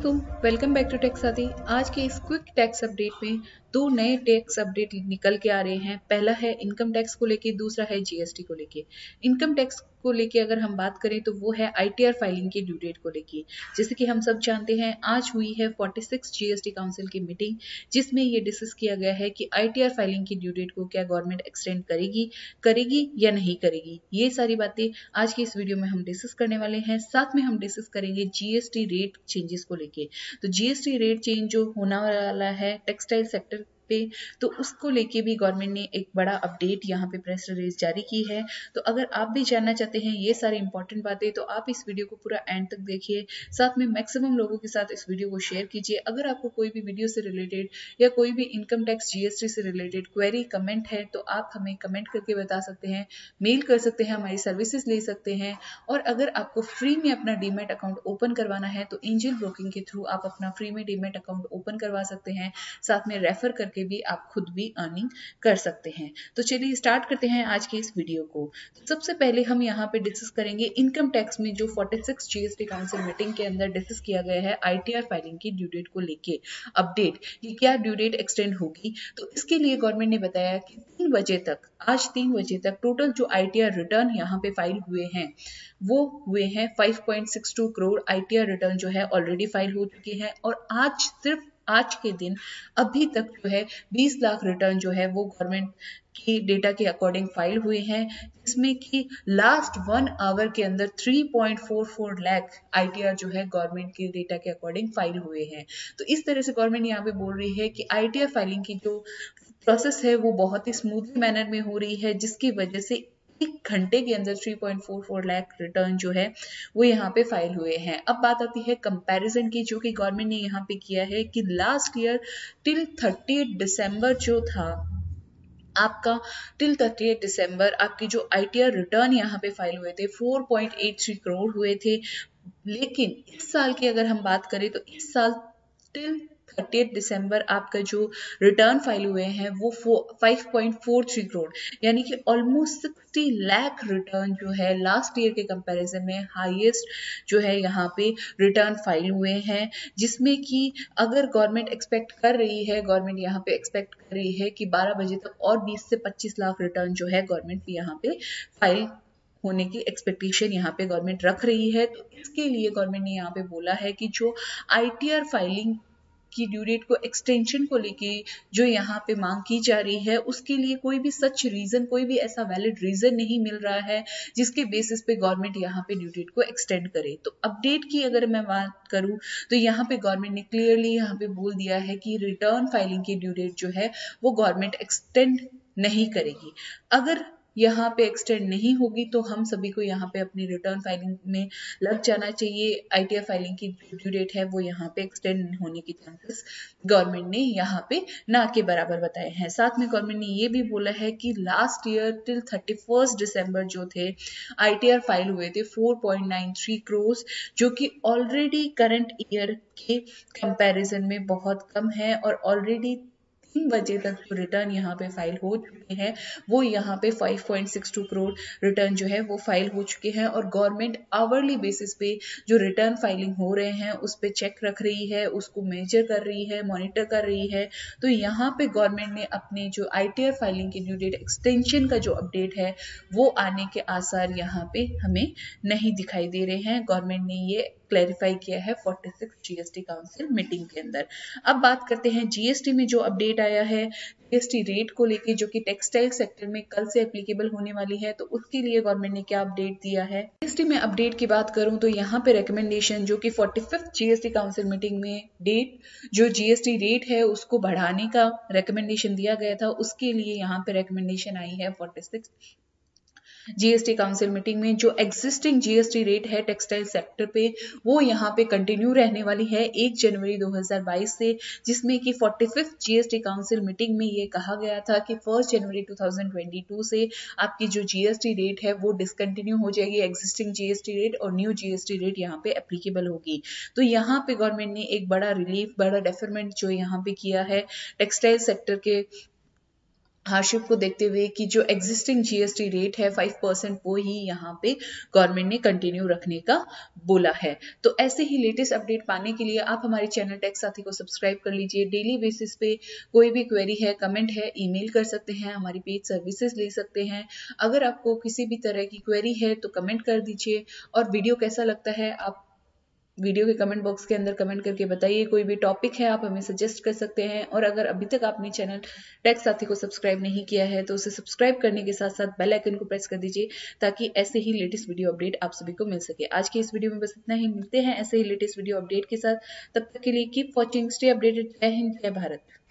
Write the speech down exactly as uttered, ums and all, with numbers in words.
वालेकुम, welcome back to take साथी। आज के इस क्विक टैक्स अपडेट में दो नए टैक्स अपडेट निकल के आ रहे हैं। पहला है इनकम टैक्स को लेके, दूसरा है जीएसटी को लेके। इनकम टैक्स को लेके अगर हम बात करें तो वो है आईटीआर फाइलिंग की ड्यू डेट को लेके। जैसे कि हम सब जानते हैं, आज हुई है छियालीस जीएसटी काउंसिल की मीटिंग, जिसमें ये डिस्कस किया गया है कि आईटीआर फाइलिंग की ड्यू डेट को क्या गवर्नमेंट एक्सटेंड करेगी करेगी या नहीं करेगी। ये सारी बातें आज की इस वीडियो में हम डिस्कस करने वाले हैं। साथ में हम डिस्कस करेंगे जीएसटी रेट चेंजेस को लेके। तो जीएसटी रेट चेंज जो होने वाला है टेक्सटाइल सेक्टर पे, तो उसको लेके भी गवर्नमेंट ने एक बड़ा अपडेट यहाँ पे प्रेस रिलीज जारी की है। तो अगर आप भी जानना चाहते हैं ये सारी इंपॉर्टेंट बातें, तो आप इस वीडियो को पूरा एंड तक देखिए। साथ में मैक्सिमम लोगों के साथ इस वीडियो को शेयर कीजिए। अगर आपको कोई भी वीडियो से रिलेटेड या कोई भी इनकम टैक्स जीएसटी से रिलेटेड क्वेरी कमेंट है, तो आप हमें कमेंट करके बता सकते हैं, मेल कर सकते हैं, हमारी सर्विसेज ले सकते हैं। और अगर आपको फ्री में अपना डीमैट अकाउंट ओपन करवाना है तो एंजल ब्रोकिंग के थ्रू आप अपना फ्री में डीमैट अकाउंट ओपन करवा सकते हैं। साथ में रेफर करके भी आप खुद भी अर्निंग कर सकते हैं। तो चलिए स्टार्ट करते हैं आज की इस वीडियो को। तो सबसे पहले हम यहाँ पे डिस्कस करेंगे इनकम टैक्स में जो छियालीस जीएसटी काउंसिल मीटिंग के अंदर डिस्कस किया गया है आईटीआर फाइलिंग की ड्यू डेट को लेके अपडेट। ये क्या ड्यू डेट एक्सटेंड होगी, तो इसके लिए गवर्नमेंट ने बताया कि तीन बजे तक, आज तीन बजे तक टोटल जो आईटीआर रिटर्न यहाँ पे फाइल हुए हैं वो हुए हैं पाँच पॉइंट छह दो करोड़। आईटीआर रिटर्न जो है ऑलरेडी फाइल हो चुके हैं और आज सिर्फ आज के दिन अभी तक जो है बीस लाख रिटर्न जो है वो गवर्नमेंट की डेटा के अकॉर्डिंग फाइल हुए हैं, जिसमें कि लास्ट वन आवर के अंदर तीन पॉइंट चार चार लाख आईटीआर जो है गवर्नमेंट के डेटा के अकॉर्डिंग फाइल हुए हैं। तो इस तरह से गवर्नमेंट यहाँ पे बोल रही है कि आईटीआर फाइलिंग की जो प्रोसेस है वो बहुत ही स्मूथली मैनर में हो रही है, जिसकी वजह से एक घंटे के अंदर तीन पॉइंट चार चार लाख रिटर्न जो है वो यहाँ पे फाइल हुए हैं। अब बात आती है कंपैरिजन की, जो कि गवर्नमेंट ने यहाँ पे किया है कि लास्ट ईयर टिल तीस दिसंबर जो था आपका, टिल तीस दिसंबर आपकी जो आईटीआर रिटर्न यहाँ पे फाइल हुए थे चार पॉइंट आठ तीन करोड़ हुए थे। लेकिन इस साल की अगर हम बात करें तो इस साल टिल तीस दिसंबर आपका जो रिटर्न फाइल हुए हैं वो पाँच पॉइंट चार तीन करोड़, यानी कि ऑलमोस्ट साठ लाख रिटर्न जो है लास्ट ईयर के कंपैरिजन में हाईएस्ट जो है यहाँ पे रिटर्न फाइल हुए हैं। जिसमें कि अगर गवर्नमेंट एक्सपेक्ट कर रही है गवर्नमेंट यहाँ पे एक्सपेक्ट कर रही है कि बारह बजे तक और बीस से पच्चीस लाख रिटर्न जो है गवर्नमेंट यहाँ पे फाइल होने की एक्सपेक्टेशन यहाँ पे गवर्नमेंट रख रही है। तो इसके लिए गवर्नमेंट ने यहाँ पे बोला है कि जो आईटीआर फाइलिंग की ड्यू डेट को एक्सटेंशन को लेके जो यहाँ पे मांग की जा रही है, उसके लिए कोई भी सच रीजन, कोई भी ऐसा वैलिड रीजन नहीं मिल रहा है जिसके बेसिस पे गवर्नमेंट यहाँ पे ड्यू डेट को एक्सटेंड करे। तो अपडेट की अगर मैं बात करूं तो यहाँ पे गवर्नमेंट ने क्लियरली यहाँ पे बोल दिया है कि रिटर्न फाइलिंग की ड्यू डेट जो है वो गवर्नमेंट एक्सटेंड नहीं करेगी। अगर यहाँ पे एक्सटेंड नहीं होगी तो हम सभी को यहाँ पे अपनी रिटर्न फाइलिंग में लग जाना चाहिए। आईटीआर फाइलिंग की ड्यू डेट है वो यहाँ पे एक्सटेंड होने के चांसेस गवर्नमेंट ने यहाँ पे ना के बराबर बताए हैं। साथ में गवर्नमेंट ने ये भी बोला है कि last year till thirty first December जो थे आईटीआर फाइल हुए थे चार पॉइंट नौ तीन करोड़, जो कि ऑलरेडी करंट ईयर के कंपैरिजन में बहुत कम है और ऑलरेडी तीन बजे तक जो रिटर्न यहाँ पे फाइल हो चुके हैं वो यहाँ पे पाँच पॉइंट छह दो करोड़ रिटर्न जो है वो फाइल हो चुके हैं। और गवर्नमेंट आवरली बेसिस पे जो रिटर्न फाइलिंग हो रहे हैं उस पे चेक रख रही है, उसको मेजर कर रही है, मॉनिटर कर रही है। तो यहाँ पे गवर्नमेंट ने अपने जो आईटीआर फाइलिंग की ड्यू डेट एक्सटेंशन का जो अपडेट है वो आने के आसार यहाँ पे हमें नहीं दिखाई दे रहे हैं। गवर्नमेंट ने ये क्लैरिफाई किया है छियालीस जीएसटी काउंसिल मीटिंग के अंदर। अब बात करते हैं जीएसटी में जो अपडेट आया है जीएसटी रेट को लेके, जो कि टेक्सटाइल सेक्टर में कल से एप्लीकेबल होने वाली है। तो उसके लिए गवर्नमेंट ने क्या अपडेट दिया है। जीएसटी में अपडेट की बात करूं तो यहाँ पे रिकमेंडेशन जो कि पैंतालीसवीं जीएसटी काउंसिल मीटिंग में डेट जो जीएसटी रेट है उसको बढ़ाने का रिकमेंडेशन दिया गया था, उसके लिए यहाँ पे रिकमेंडेशन आई है छियालीस जीएसटी काउंसिल मीटिंग में। जो एग्जिस्टिंग जीएसटी रेट है टेक्सटाइल सेक्टर पे वो यहाँ पे कंटिन्यू रहने वाली है एक जनवरी दो हज़ार बाईस से, जिसमें कि पैंतालीसवीं जीएसटी काउंसिल मीटिंग में ये कहा गया था कि फर्स्ट जनवरी दो हज़ार बाईस से आपकी जो जीएसटी रेट है वो डिसकंटिन्यू हो जाएगी, एग्जिस्टिंग जीएसटी रेट और न्यू जीएसटी रेट यहाँ पे एप्लीकेबल होगी। तो यहाँ पे गवर्नमेंट ने एक बड़ा रिलीफ, बड़ा डेफरमेंट जो यहाँ पे किया है टेक्सटाइल सेक्टर के हार्डशिप को देखते हुए कि जो एग्जिस्टिंग जीएसटी रेट है फाइव परसेंट वो ही यहाँ पे गवर्नमेंट ने कंटिन्यू रखने का बोला है। तो ऐसे ही लेटेस्ट अपडेट पाने के लिए आप हमारे चैनल टेक साथी को सब्सक्राइब कर लीजिए। डेली बेसिस पे कोई भी क्वेरी है, कमेंट है, ईमेल कर सकते हैं, हमारी पेज सर्विसेज ले सकते हैं। अगर आपको किसी भी तरह की क्वेरी है तो कमेंट कर दीजिए, और वीडियो कैसा लगता है आप वीडियो के कमेंट बॉक्स के अंदर कमेंट करके बताइए। कोई भी टॉपिक है आप हमें सजेस्ट कर सकते हैं। और अगर अभी तक आपने चैनल टेक साथी को सब्सक्राइब नहीं किया है तो उसे सब्सक्राइब करने के साथ साथ बेल आइकन को प्रेस कर दीजिए, ताकि ऐसे ही लेटेस्ट वीडियो अपडेट आप सभी को मिल सके। आज की इस वीडियो में बस इतना ही, मिलते हैं ऐसे ही लेटेस्ट वीडियो अपडेट के साथ। तब तक के लिए कीप वॉचिंग, स्टे अपडेटेड। जय हिंद, जय भारत।